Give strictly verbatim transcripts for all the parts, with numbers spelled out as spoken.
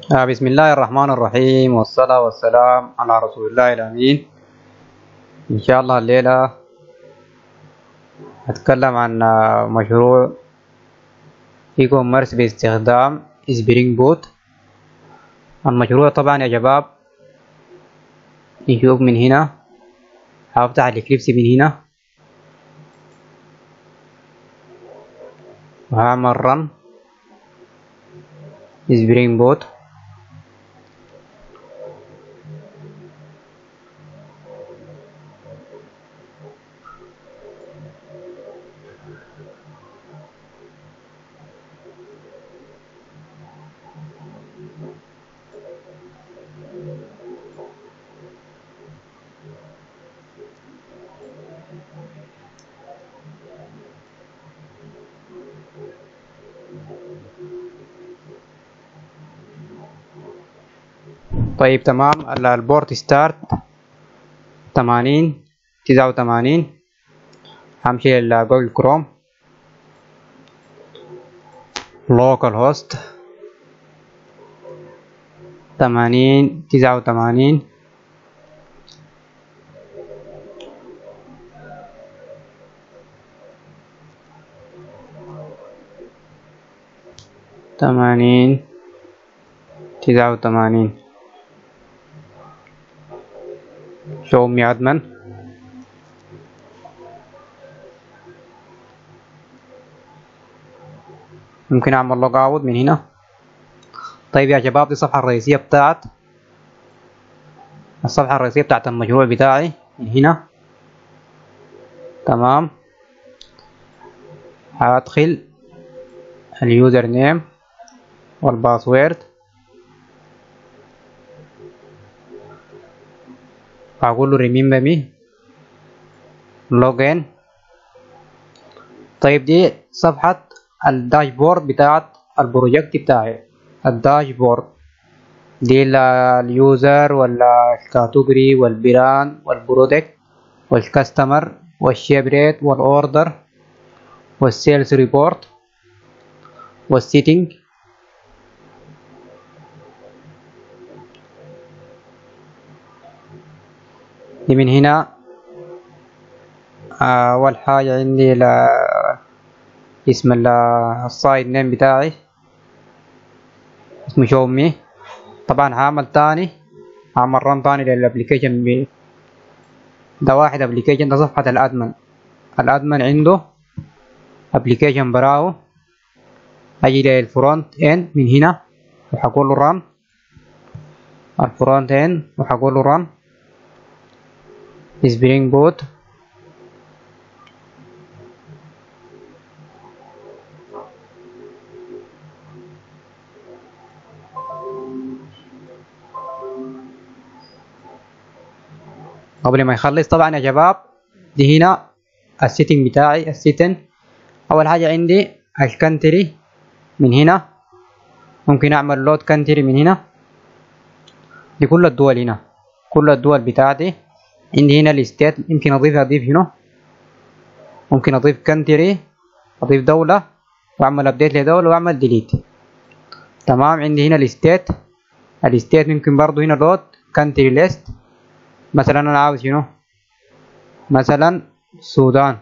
آه، بسم الله الرحمن الرحيم والصلاة والسلام على رسول الله الأمين. إن شاء الله الليلة هتكلم عن آه، مشروع اي كوميرس باستخدام سبرينج بوت. المشروع طبعا يا شباب نشوف من هنا. هفتح الإكليبس من هنا وهعمل رن سبرينج بوت. طيب تمام. ال- البورت ستارت تمانين تسعة وتمانين. همشي لجوجل كروم لوكال هوست تمانين تسعة وتمانين. تمانين تسعة وتمانين. show me admin. ممكن اعمل لوج اوت من هنا. طيب يا شباب دي الصفحة الرئيسية بتاعت الصفحة الرئيسية بتاعت المشروع بتاعي من هنا. تمام. هدخل اليوزر نيم والباسورد هقول له remember me login. طيب دي صفحة الداشبورد بتاعت البروجكت بتاعي. الداشبورد دي اليوزر ولا الكاتيجوري والبراند والبرودكت والكاستمر والشيب ريت والاوردر والسيلز ريبورت والسيتنج. دي من هنا. أول حاجة عندي ل اسم السايت نيم بتاعي اسمه شومي. طبعا هعمل تاني هعمل رن تاني للابليكيشن. ده واحد ابليكيشن. ده صفحة الادمن. الادمن عنده ابليكيشن براو. اجي للفرونت اند من هنا وهقول له رن الفرونت اند وهقول له رن سبرينج بوت. قبل ما يخلص طبعا يا شباب دي هنا السيتنج بتاعي. السيتن اول حاجة عندي الكنتري من هنا. ممكن اعمل لود كنتري من هنا لكل الدول. هنا كل الدول بتاعتي عندي. هنا الستيت يمكن اضيف اضيف هنا. ممكن اضيف كنتري اضيف دولة واعمل ابديت لدولة واعمل ديليت. تمام. عندي هنا الستيت. الستيت ممكن برضو هنا لود كنتري ليست. مثلا انا عاوز شنو؟ مثلا السودان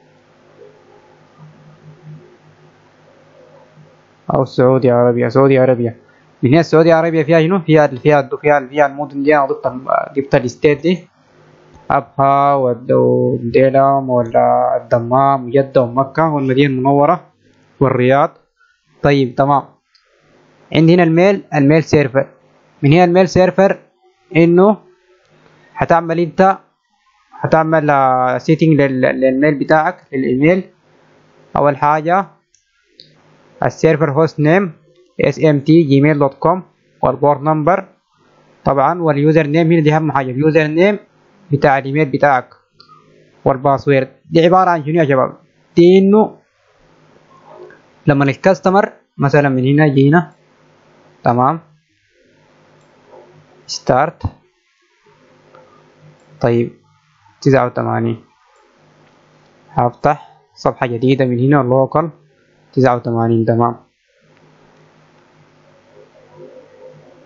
او السعودية عربية. سعودية عربية من هنا. السعودية عربية فيها شنو؟ فيها فيها فيها فيها المدن دي. انا ضفت ضفت الستيت دي ابها والديلم ولا الدمام وجدة ومكة والمدينة المنورة والرياض. طيب تمام. عندي هنا الميل الميل سيرفر. من هنا الميل سيرفر انه هتعمل انت هتعمل سيتنج للميل بتاعك للايميل. اول حاجة السيرفر هوست نيم اس ام تي جيميل دوت كوم والبورت نمبر طبعا واليوزر نيم. هنا دي اهم حاجة اليوزر نيم بتاع الايميل بتاعك والباسورد. دي عبارة عن شنو يا شباب؟ دي انه لما الكاستمر مثلا من هنا جينا. تمام. ستارت. طيب تسعة وتمانين. هفتح صفحة جديدة من هنا لوكال تسعة وتمانين. تمام.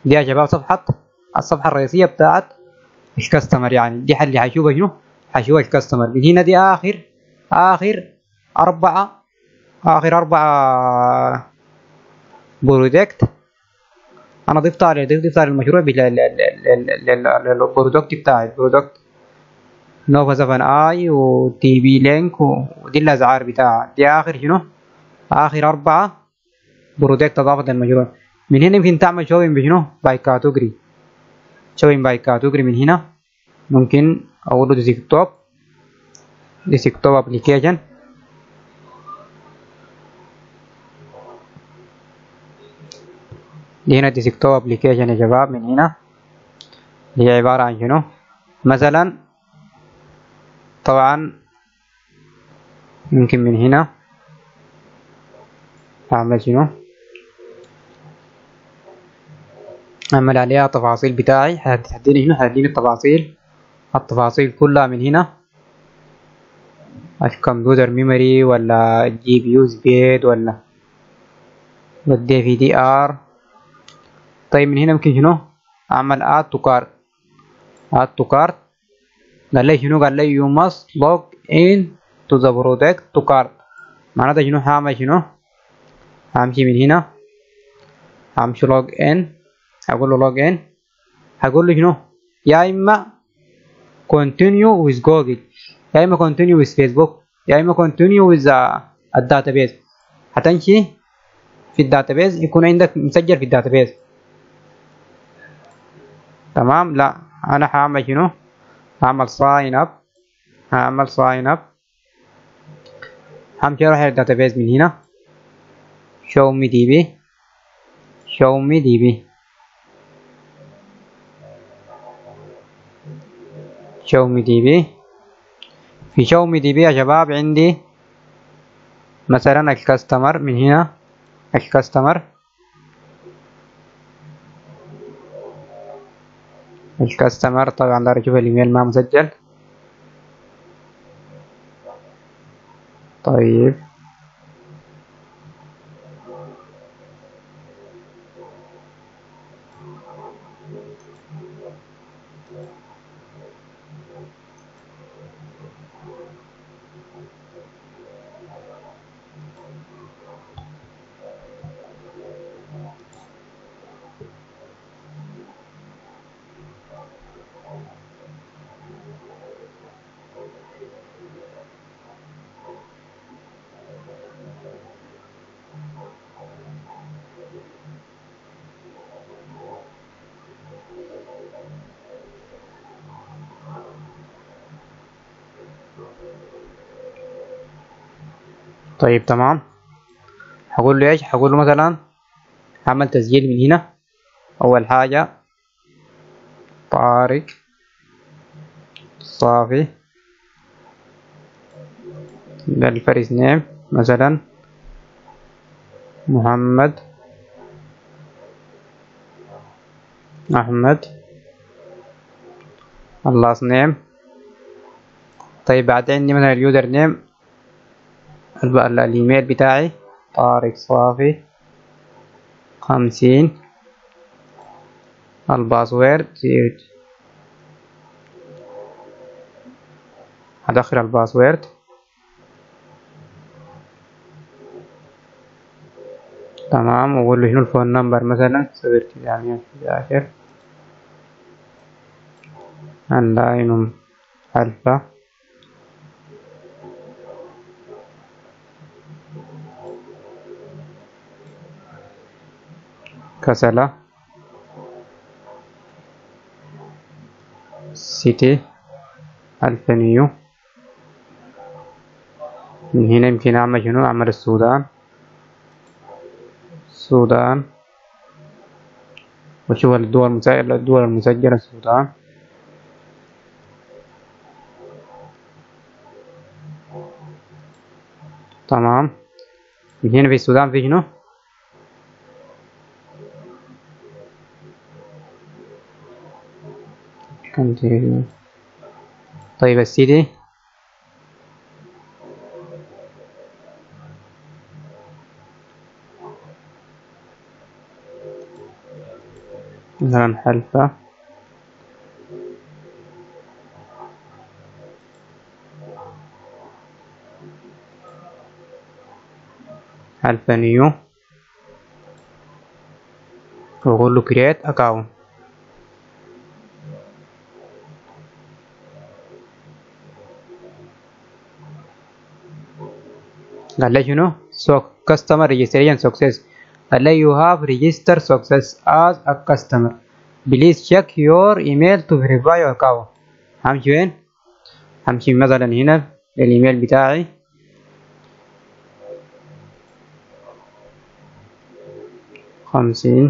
دي يا شباب صفحة الصفحة الرئيسية بتاعت الكاستمر، يعني دي اللي حيشوفها شنو؟ حيشوفها الكاستمر. من هنا دي آخر آخر أربعة آخر أربعة برودكت أنا ضفتها على ضفتها للمشروع للبرودكت بتاعي، البرودكت نوفا سفن آي وتي بي لينك، ودي الأسعار بتاعها. دي آخر شنو؟ آخر أربعة برودكت أضافت للمشروع. من هنا يمكن تعمل شوين بشنو؟ باي كاتيجوري، شوين باي كاتيجوري. من هنا ممكن أقول له ديسكتوب ديسكتوب أبليكيشن، دي هنا ديسكتوب أبليكيشن يا شباب. من هنا هي عبارة عن شنو؟ مثلا طبعا ممكن من هنا أعمل شنو؟ أعمل عليها تفاصيل بتاعي، هتديني هنا هتديني التفاصيل التفاصيل كلها من هنا، الكمبيوتر ميموري ولا الجي بي يو سبيد ولا الدي في دي ار. طيب من هنا ممكن شنو؟ أعمل آد تو كارت آد تو كارت قال لي شنو؟ قال لي يو ماست لوج ان تو ذا برودكت تو كارت. معناتها شنو؟ هعمل شنو؟ همشي من هنا همشي لوج ان، هقول له لوج ان، هقول له شنو؟ يا اما continue with جوجل، يا اما continue with فيسبوك، يا اما continue with الداتابيز. هتمشي في الداتابيز، يكون عندك مسجل في الداتابيز. تمام. لا انا هعمل شنو؟ هعمل ساين اب هعمل ساين اب همشي اروح الداتابيز من هنا show me دي بي show me دي بي show me دي بي. في show me دي بي يا شباب عندي مثلا الكاستمر. من هنا الكاستمر الكاستمر طبعا دار اشوف الايميل ما مسجل. طيب طيب تمام. هقول له ايش؟ هقول له مثلا عمل تسجيل من هنا. اول حاجة طارق صافي، ده الفريس نيم مثلا محمد احمد اللاست نيم. طيب بعدين عندي مثلا اليوزر نيم الايميل بتاعي طارق صافي خمسين. الباسورد هدخل الباسورد. تمام. واقول له شنو الفون نمبر مثلا صفر تسعمية حداشر اللاين الفا كسلة سيتي الفنيو. من هنا يمكن اعمل شنو؟ اعمل السودان السودان وشوف الدول المسجلة الدول المسجلة السودان. تمام. من هنا في السودان في شنو؟ طيب السيتي مثلا حلفة، حلفة نيو، واقول له create account. قال لي شنو؟ so customer registration success. قال لي you have registered success as a customer, please check your email to verify your account. همشي وين؟ همشي مثلا هنا الايميل بتاعي، خمسين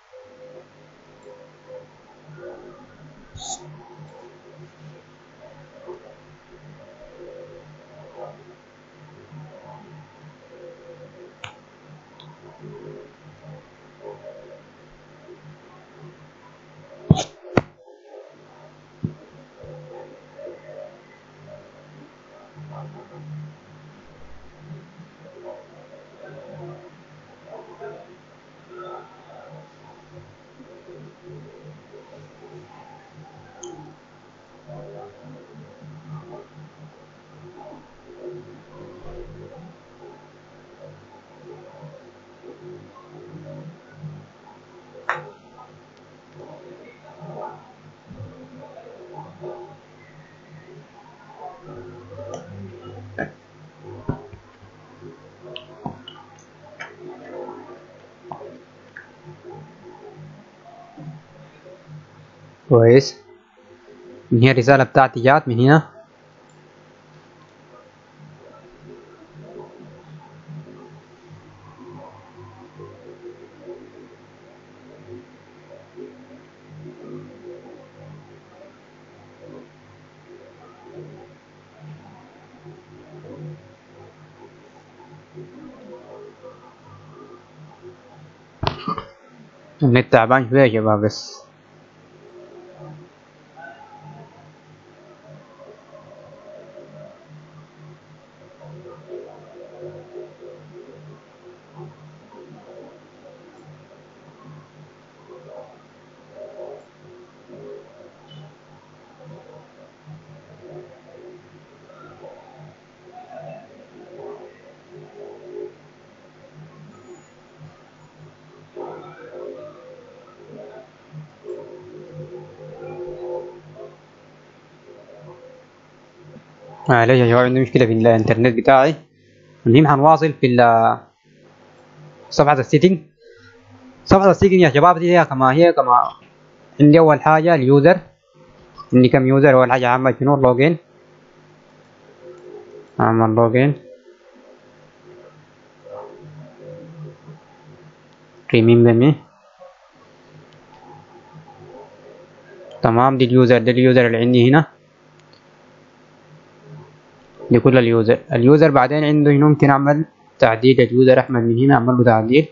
كويس. من هي الرسالة بتاعتي جات من هنا، النت تعبان شوية يا شباب بس. معلش يا شباب عندي مشكلة في الانترنت بتاعي. المهم هنواصل في صفحة السيتنج. صفحة السيتنج يا شباب دي هي كما هي كما عندي أول حاجة اليوزر، عندي كم يوزر. أول حاجة عمل شنو؟ لوجين، عمل لوجين، remember me. تمام، دي اليوزر، دي اليوزر اللي عندي هنا، دي كل اليوزر. اليوزر بعدين عنده هنا ممكن اعمل تعديل اليوزر احمد من هنا، اعمل له تعديل.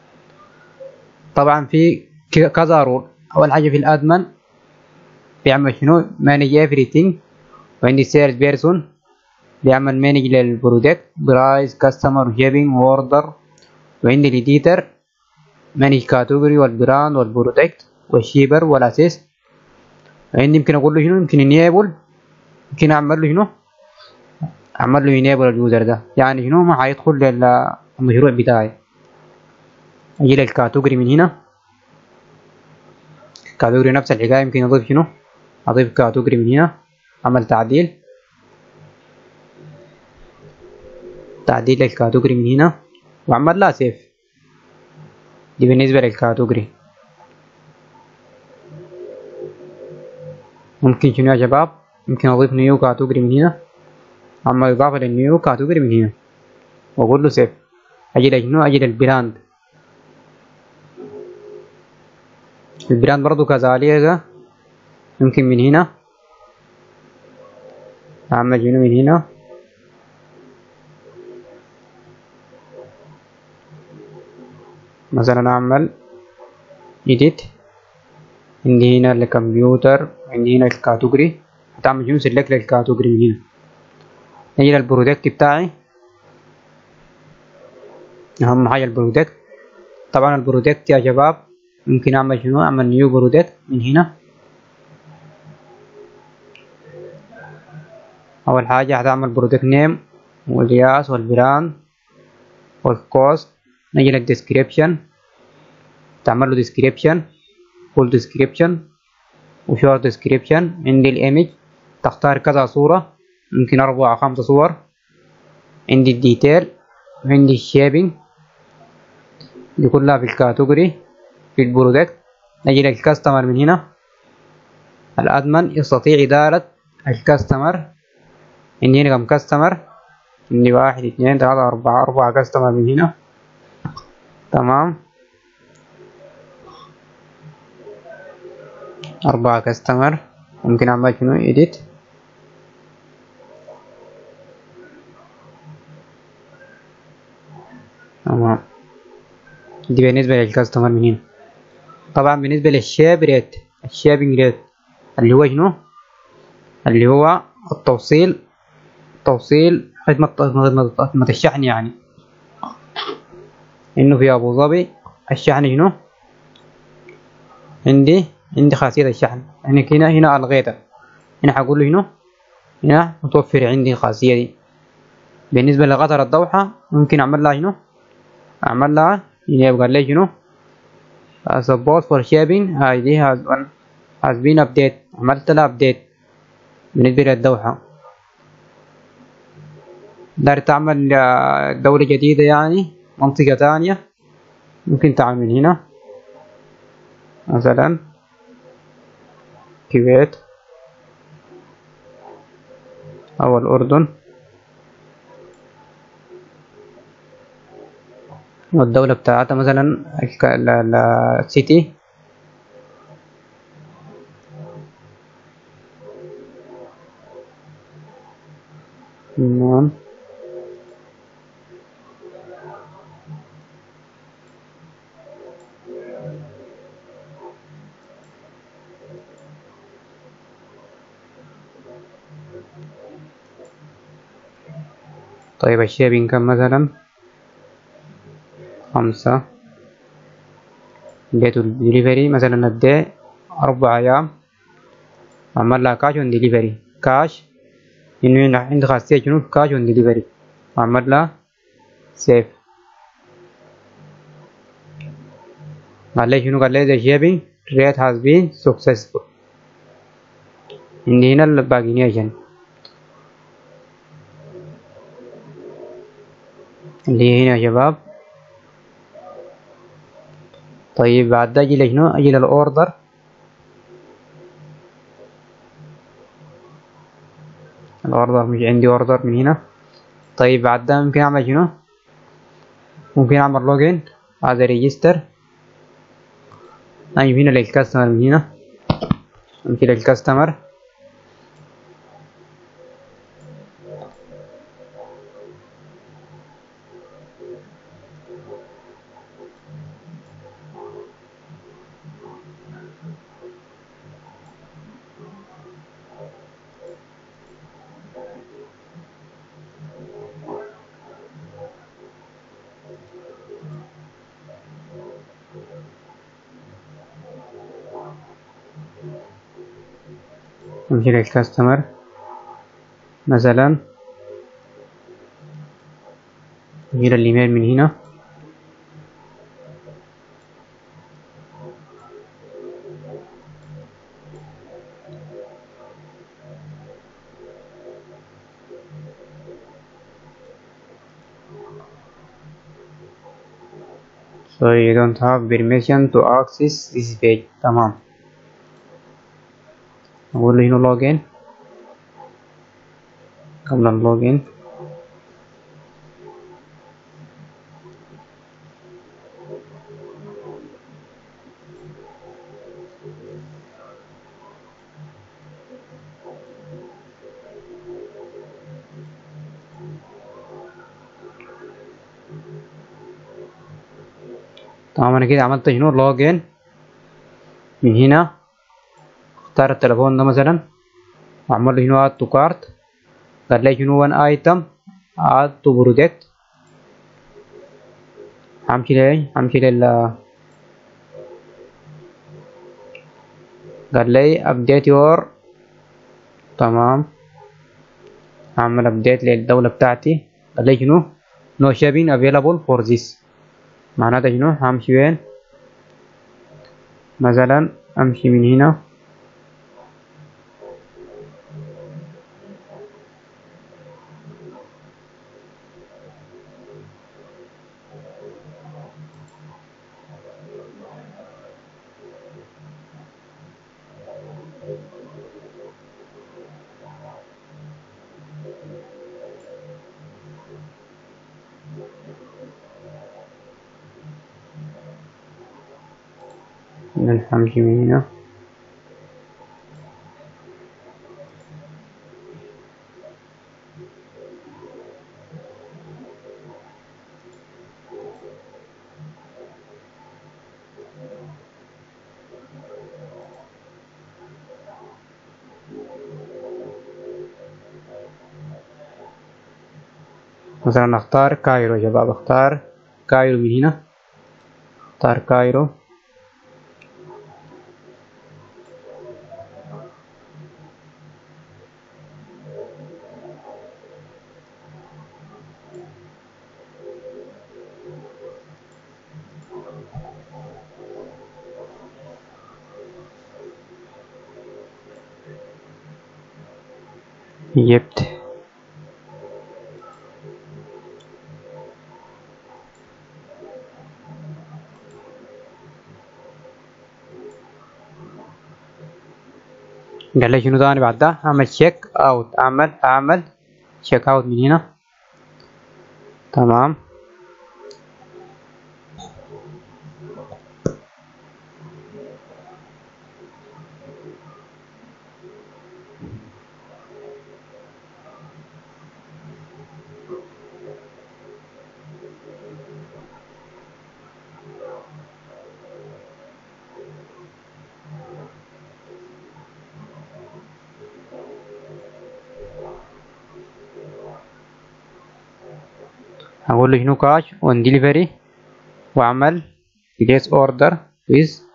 طبعا في كذا رول. اول حاجه في الادمن بيعمل شنو؟ مانج everything. وعندي سيلز بيرسون بيعمل مانج للبرودكت، برايس، كاستمر، شيبينج، اوردر. وعندي الاديتر مانج كاتيجوري والبراند والبرودكت والشيبر والاسيست. وعندي يمكن اقول له شنو؟ يمكن انيبل، يمكن اعمل له شنو؟ اعمل له انيبل اليوزر ده، يعني شنو؟ ما هيدخل للمشروع بتاعي. اجي للكاتيجوري من هنا، كاتيجوري نفس الحكايه، يمكن اضيف شنو؟ اضيف كاتيجوري من هنا، اعمل تعديل، تعديل للكاتيجوري من هنا واعمل لها سيف. دي بالنسبه للكاتيجوري. ممكن شنو يا شباب؟ ممكن اضيف نيو كاتيجوري من هنا، اعمل اضافه للنيو كاتيجوري من هنا واقول له سيف. اجي لشنو؟ اجي للبراند. البراند برضو كذلك، ممكن من هنا اعمل شنو؟ من هنا مثلا اعمل edit. عندي هنا الكمبيوتر، عندي هنا الكاتيجوري، هتعمل شنو؟ سيلكت للكاتيجوري من هنا. نجي للبرودكت بتاعي، اهم حاجه البرودكت. طبعا البرودكت يا شباب ممكن اعمل شنو، اعمل نيو برودكت من هنا. اول حاجة هتعمل برودكت نيم والياس والبراند والكوست. نجي للديسكريبشن تعمل له ديسكريبشن، فول ديسكريبشن وشورت ديسكريبشن. عندي الايمج تختار كذا صورة، ممكن اربعة خمسة صور. عندي الديتيل وعندي الشيبنج، دي كلها في الكاتيجوري في البرودكت. نجي للكاستمر من هنا، الادمن يستطيع ادارة الكاستمر. عندي هنا كم كاستمر، عندي واحد اثنين ثلاثة أربعة أربعة كاستمر من هنا. تمام، أربعة كاستمر. ممكن أعمل شنو إيديت. تمام، دي بالنسبة للكاستمر من هنا. طبعا بالنسبة للشيب ريت، الشيبنج ريت اللي هو شنو، اللي هو التوصيل، توصيل خدمة خدمة الشحن. يعني إنه في أبو ظبي الشحن شنو، عندي عندي خاصية الشحن. يعني هنا هنا ألغيتها، هنا حقول له شنو، هنا متوفر عندي الخاصية دي. بالنسبة لقطر الضوحة ممكن أعمل لها شنو، أعمل لها هنا يبقى لي شنو support for shipping. هاي دي has been has been update، عملت لها update. بالنسبة للدوحة دار تعمل دولة جديدة، يعني منطقة تانية، ممكن تعمل هنا مثلا كويت أو الأردن، والدولة بتاعتها مثلا السيتي. تمام، طيب الشيبين كم مثلا خمسة. ديت الدليفري مثلا الدي أربع أيام. أعمل لها كاش اون دليفري، كاش إنه عندي خاصية شنو كاش اون دليفري. أعمل لها سيف. قال لي شنو، قال لي the shipping rate has been successful. عندي هنا الباقينيشن اللي هنا يا شباب. طيب بعد ده اجي لشنو، اجي للاوردر. الاوردر مش عندي اوردر من هنا. طيب بعد ده ممكن اعمل شنو، ممكن اعمل لوجين هذا ريجستر. اجي هنا للكاستمر من هنا، امشي للكاستمر. امشي للكاستمر مثلا، اجي للايميل من هنا. So you don't have permission to access this page. تمام، اقول له هنا لوجين. قبل اللوجين تمام. انا كده عملت شنو لوجين. من هنا اختار التليفون ده مثلا، واعمل له هنا اد تو كارت. قال لي شنو وان ايتم اد تو برودكت. همشي ليه، همشي لل قال لي update your. تمام، اعمل update للدولة بتاعتي. قال لي شنو no shipping available for this. معناتها شنو؟ همشي وين؟ مثلا امشي من هنا همشي من هنا. مثلا نختار كايرو يا شباب، اختار كايرو من هنا، اختار كايرو. جبت قال لي شنو تاني بعد ده؟ اعمل تشيك اوت، اعمل اعمل تشيك اوت من هنا. تمام، هقول له شنو كاش اون ديليفري، واعمل place order with